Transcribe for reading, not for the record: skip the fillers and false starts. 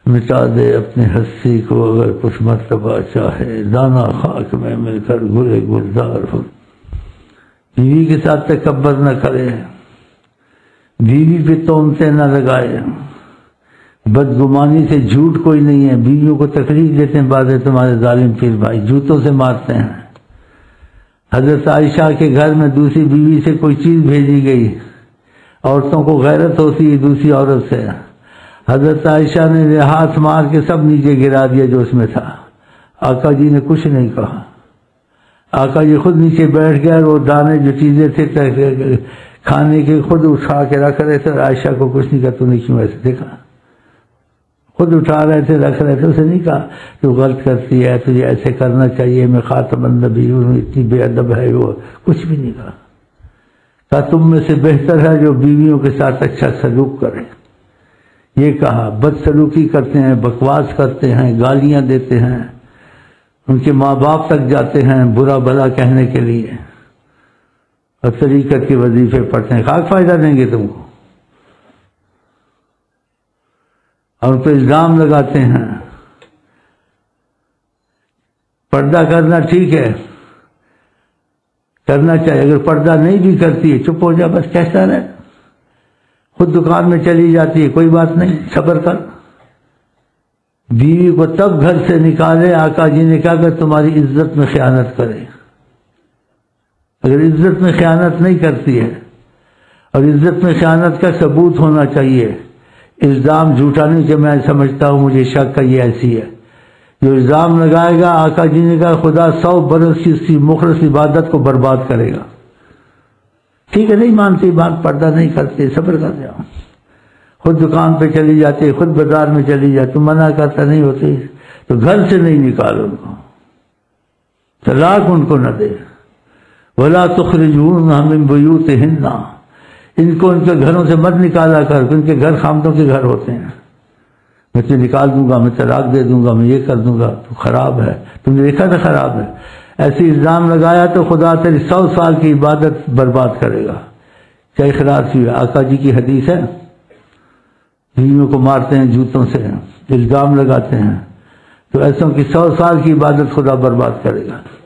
مٹا دے اپنی ہستی کو اگر کچھ مرتبہ چاہے، دانا خاک میں مل کر گلے گلزار ہو۔ بیوی کے ساتھ تکبر نہ کرے، بیوی پہ تہمتیں نہ لگائے، بدگمانی سے جھوٹ کوئی نہیں ہے۔ بیویوں کو تکلیف دیتے ہیں بعض تمہارے ظالم پیر بھائی، جوتوں سے مارتے ہیں۔ حضرت عائشہ کے گھر میں دوسری بیوی سے کوئی چیز بھیجی گئی، عورتوں کو غیرت ہوتی ہے دوسری عورت سے، حضرت عائشہ نے ہاتھ مار کے سب نیچے گرا دیا جو اس میں تھا۔ آقا جی نے کچھ نہیں کہا، آقا جی خود نیچے بیٹھ گئے اور وہ دانے جو چیزیں تھے کھانے کے خود اٹھا کے رکھ رہے تھے، عائشہ کو کچھ نہیں کہا تو نے کیوں ایسے دیکھا، خود اٹھا رہے تھے رکھ رہے تھے، اسے نہیں کہا تو غلط کرتی ہے تجھے ایسے کرنا چاہیے، میں خاتم النبی ہوں، اتنی بے ادب ہے وہ، کچھ بھی نہیں کہا۔ کہا تم میں سے بہتر ہے جو بیویوں کے ساتھ اچھا سلوک کرے، یہ کہا۔ بد سلوکی کرتے ہیں، بکواس کرتے ہیں، گالیاں دیتے ہیں، ان کے ماں باپ تک جاتے ہیں برا بھلا کہنے کے لیے، اور طریقت کے وظیفے پڑھتے ہیں، خاک فائدہ دیں گے تم کو، اور پہ الزام لگاتے ہیں۔ پردہ کرنا ٹھیک ہے، کرنا چاہیے، اگر پردہ نہیں بھی کرتی ہے چپ ہو جا، بس کہتا رہے، خود دکان میں چلی جاتی ہے کوئی بات نہیں، صبر کر۔ بیوی کو تب گھر سے نکالے، آقا جی نے کہا کہ تمہاری عزت میں خیانت کرے، اگر عزت میں خیانت نہیں کرتی ہے، اور عزت میں خیانت کا ثبوت ہونا چاہیے، الزام جھوٹا نہیں کہ میں سمجھتا ہوں مجھے شک ہے یہ ایسی ہے، جو الزام لگائے گا آقا جی نے کہا خدا 100 برس کی اس کی مخلص عبادت کو برباد کرے گا۔ ٹھیک ہے نہیں مانتی بات، پردہ نہیں کرتے، صبر کر جاؤ، خود دکان پہ چلی جاتی، خود بازار میں چلی جاتی، تم منع کرتا نہیں ہوتی تو گھر سے نہیں نکالو ان کو، طلاق ان کو نہ دے۔ وَلَا تُخْرِجُوهُنَّ مِن بُيُوتِهِنَّ، ان کو ان کے گھروں سے مت نکالا کر، ان کے گھر خامدوں کے گھر ہوتے ہیں، میں تجھے نکال دوں گا، میں طلاق دے دوں گا، میں یہ کر دوں گا، تو خراب ہے، تم نے دیکھا تھا خراب ہے، ایسی الزام لگایا تو خدا تیری 100 سال کی عبادت برباد کرے گا۔ کیا اخلاص ہوئی؟ آقا جی کی حدیث ہے، بیویوں کو مارتے ہیں جوتوں سے، الزام لگاتے ہیں، تو ایسوں کی 100 سال کی عبادت خدا برباد کرے گا۔